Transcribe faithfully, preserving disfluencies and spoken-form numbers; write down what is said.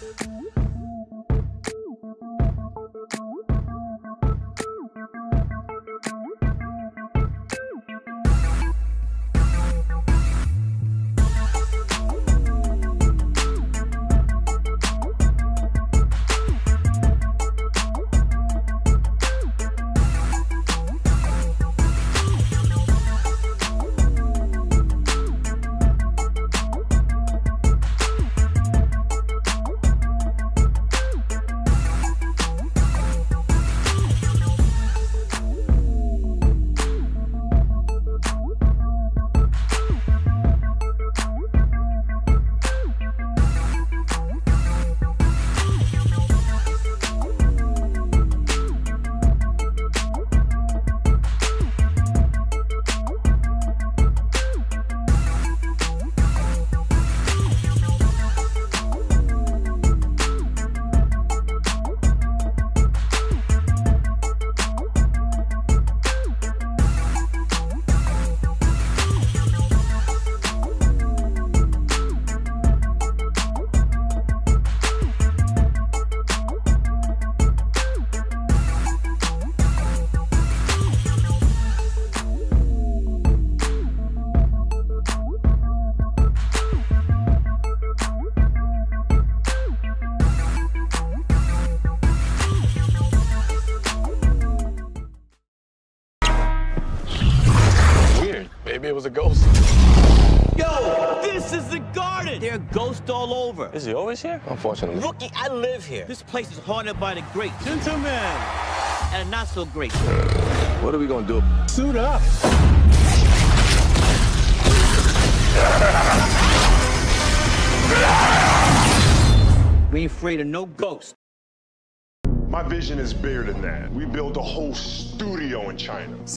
Maybe it was a ghost. Yo, this is the Garden. There are ghosts all over. Is he always here? Unfortunately. Rookie, I live here. This place is haunted by the great gentlemen and not so great. What are we gonna do? Suit up. We ain't afraid of no ghosts. My vision is bigger than that. We built a whole studio in China.